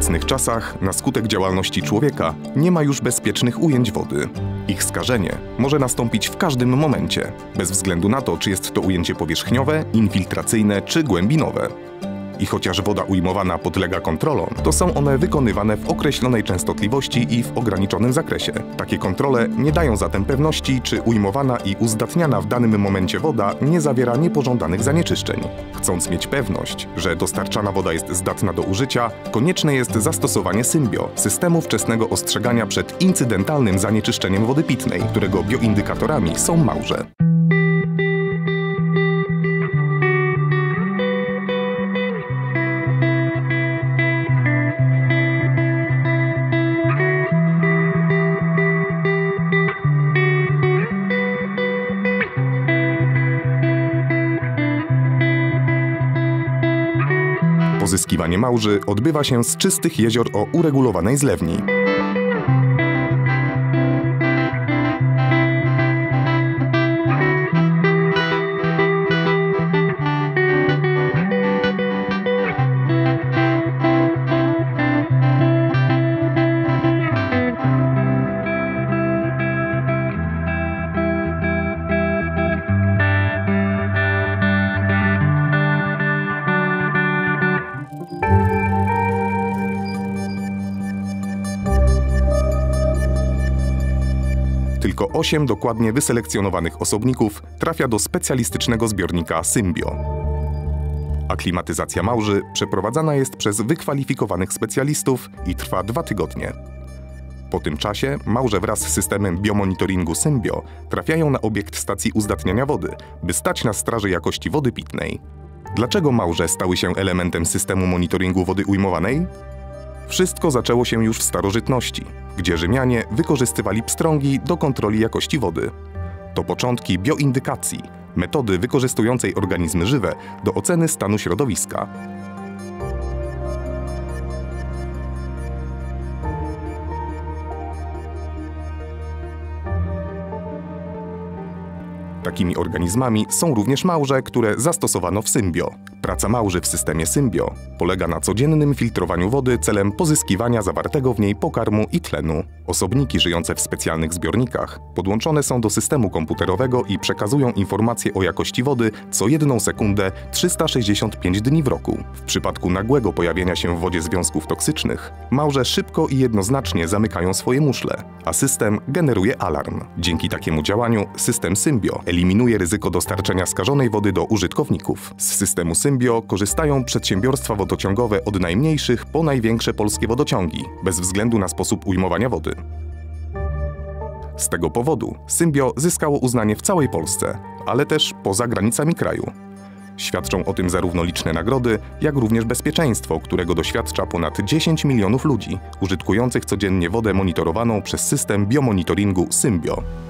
współczesnych czasach na skutek działalności człowieka nie ma już bezpiecznych ujęć wody. Ich skażenie może nastąpić w każdym momencie, bez względu na to, czy jest to ujęcie powierzchniowe, infiltracyjne czy głębinowe. I chociaż woda ujmowana podlega kontrolom, to są one wykonywane w określonej częstotliwości i w ograniczonym zakresie. Takie kontrole nie dają zatem pewności, czy ujmowana i uzdatniana w danym momencie woda nie zawiera niepożądanych zanieczyszczeń. Chcąc mieć pewność, że dostarczana woda jest zdatna do użycia, konieczne jest zastosowanie Symbio, systemu wczesnego ostrzegania przed incydentalnym zanieczyszczeniem wody pitnej, którego bioindykatorami są małże. Pozyskiwanie małży odbywa się z czystych jezior o uregulowanej zlewni. Tylko 8 dokładnie wyselekcjonowanych osobników trafia do specjalistycznego zbiornika Symbio. Aklimatyzacja małży przeprowadzana jest przez wykwalifikowanych specjalistów i trwa 2 tygodnie. Po tym czasie małże wraz z systemem biomonitoringu Symbio trafiają na obiekt stacji uzdatniania wody, by stać na straży jakości wody pitnej. Dlaczego małże stały się elementem systemu monitoringu wody ujmowanej? Wszystko zaczęło się już w starożytności, gdzie Rzymianie wykorzystywali pstrągi do kontroli jakości wody. To początki bioindykacji, metody wykorzystującej organizmy żywe do oceny stanu środowiska. Takimi organizmami są również małże, które zastosowano w Symbio. Praca małży w systemie Symbio polega na codziennym filtrowaniu wody celem pozyskiwania zawartego w niej pokarmu i tlenu. Osobniki żyjące w specjalnych zbiornikach podłączone są do systemu komputerowego i przekazują informacje o jakości wody co 1 sekundę 365 dni w roku. W przypadku nagłego pojawienia się w wodzie związków toksycznych, małże szybko i jednoznacznie zamykają swoje muszle, a system generuje alarm. Dzięki takiemu działaniu system Symbio eliminuje ryzyko dostarczenia skażonej wody do użytkowników. Z systemu Symbio korzystają przedsiębiorstwa wodociągowe od najmniejszych po największe polskie wodociągi, bez względu na sposób ujmowania wody. Z tego powodu Symbio zyskało uznanie w całej Polsce, ale też poza granicami kraju. Świadczą o tym zarówno liczne nagrody, jak również bezpieczeństwo, którego doświadcza ponad 10 milionów ludzi, użytkujących codziennie wodę monitorowaną przez system biomonitoringu Symbio.